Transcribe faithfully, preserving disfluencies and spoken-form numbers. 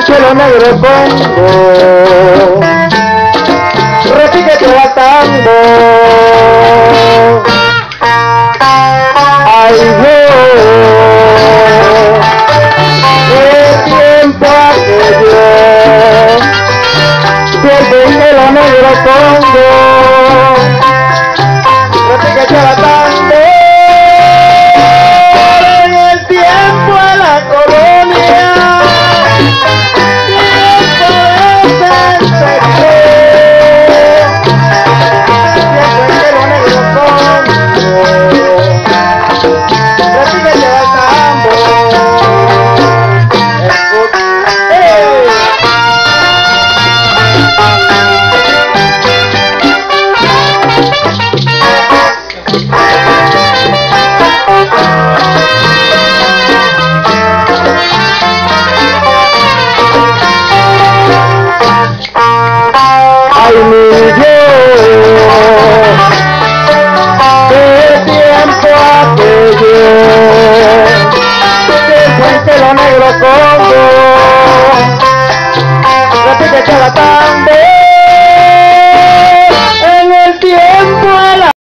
Cielo negro pongo, repite la tango. Ay, yo, qué tiempo aquello, siempre en cielo negro pongo, repite la tango. En el tiempo a la colonia, ay, mi Dios, qué tiempo aquello, que fue en cielo negro pongo, repite la